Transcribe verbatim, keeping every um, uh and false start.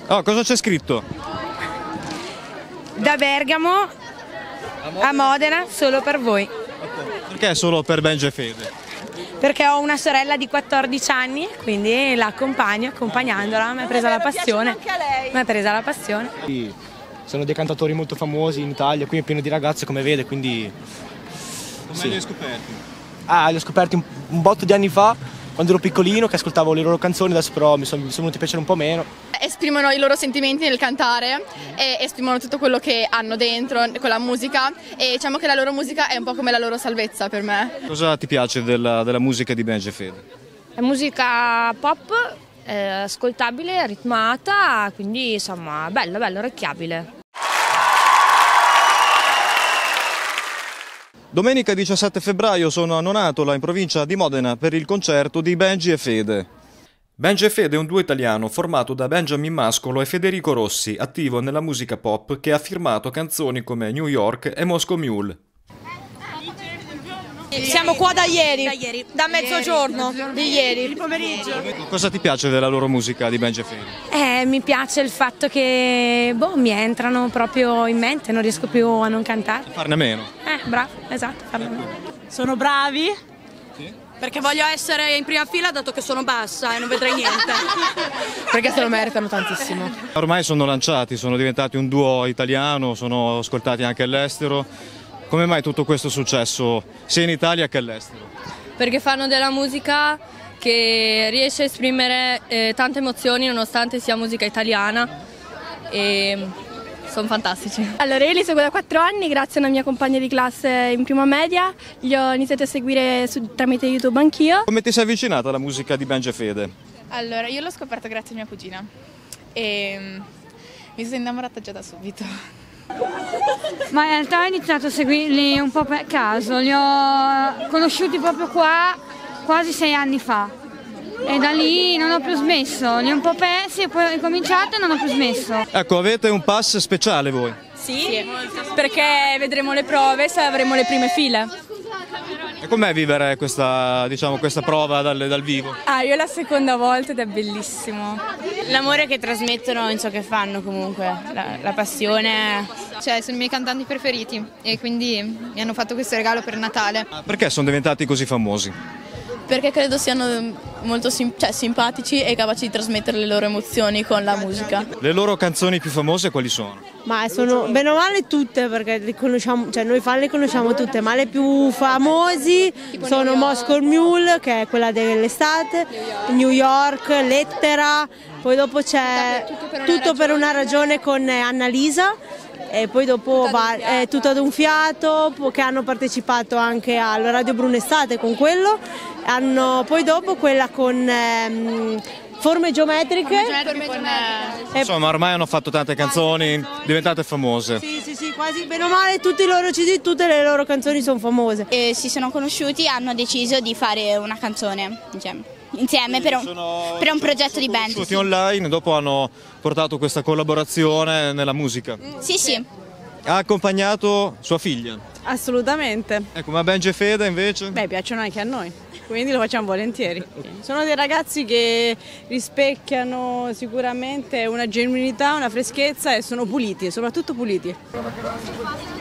Oh, cosa c'è scritto? Da Bergamo a Modena, solo per voi. Perché solo per Benji e Fede? Perché ho una sorella di quattordici anni, quindi la accompagno, accompagnandola, mi è presa la passione. Mi è presa la passione. Sono dei cantatori molto famosi in Italia, qui è pieno di ragazze come vede, quindi... Come sì. li hai scoperti? Ah, li ho scoperti un, un botto di anni fa, quando ero piccolino, che ascoltavo le loro canzoni, adesso però mi sono, mi sono venuti a piacere un po' meno. Esprimono i loro sentimenti nel cantare e esprimono tutto quello che hanno dentro con la musica e diciamo che la loro musica è un po' come la loro salvezza per me. Cosa ti piace della, della musica di Benji e Fede? È musica pop, eh, ascoltabile, ritmata, quindi insomma bella, bella, orecchiabile. Domenica diciassette febbraio sono a Nonatola, in provincia di Modena, per il concerto di Benji e Fede. Benji e Fede è un duo italiano formato da Benjamin Mascolo e Federico Rossi, attivo nella musica pop, che ha firmato canzoni come New York e Moscow Mule. Siamo qua da ieri, Da ieri. da mezzogiorno, di ieri. Il pomeriggio. Cosa ti piace della loro musica di Benji e Fede? Eh, mi piace il fatto che boh, mi entrano proprio in mente, non riesco più a non cantare. Farne meno. Eh, bravo, esatto, farne meno. Sono bravi? Sì. Perché voglio essere in prima fila dato che sono bassa e non vedrei niente. Perché se lo meritano tantissimo. Ormai sono lanciati, sono diventati un duo italiano, sono ascoltati anche all'estero. Come mai tutto questo successo sia in Italia che all'estero? Perché fanno della musica che riesce a esprimere eh, tante emozioni nonostante sia musica italiana e sono fantastici. Allora io li seguo da quattro anni grazie a una mia compagna di classe in prima media, li ho iniziati a seguire su, tramite YouTube anch'io. Come ti sei avvicinata alla musica di Benji e Fede? Allora io l'ho scoperto grazie a mia cugina e mi sono innamorata già da subito. Ma in realtà ho iniziato a seguirli un po' per caso, li ho conosciuti proprio qua quasi sei anni fa e da lì non ho più smesso, li ho un po' persi e poi ho ricominciato e non ho più smesso. Ecco, avete un pass speciale voi? Sì, sì, perché vedremo le prove se avremo le prime file. E com'è vivere questa, diciamo, questa prova dal, dal vivo? Ah, io è la seconda volta ed è bellissimo. L'amore che trasmettono in ciò che fanno comunque, la, la passione. Cioè sono i miei cantanti preferiti e quindi mi hanno fatto questo regalo per Natale. Perché sono diventati così famosi? Perché credo siano molto sim- cioè, simpatici e capaci di trasmettere le loro emozioni con la musica. Le loro canzoni più famose quali sono? Ma sono bene o male tutte, perché le conosciamo, cioè noi fan le conosciamo tutte, ma le più famosi sono Moscow Mule, che è quella dell'estate, New York, Lettera, poi dopo c'è Tutto per una ragione con Annalisa. E poi dopo va eh, Tutto ad un fiato, che hanno partecipato anche al Radio Bruno Estate con quello, hanno poi dopo quella con ehm, Forme geometriche. Forme geometriche. Insomma, ormai hanno fatto tante canzoni diventate famose. Sì, sì, sì, quasi bene o male tutti i loro C D, tutte le loro canzoni sono famose. E si sono conosciuti e hanno deciso di fare una canzone insieme. Insieme per un, sono, per un progetto di band. Tutti online, dopo hanno portato questa collaborazione nella musica. Sì, sì. Ha accompagnato sua figlia. Assolutamente. Ecco, ma Benji e Fede invece? Beh, piacciono anche a noi, quindi lo facciamo volentieri. Sono dei ragazzi che rispecchiano sicuramente una genuinità, una freschezza e sono puliti, soprattutto puliti.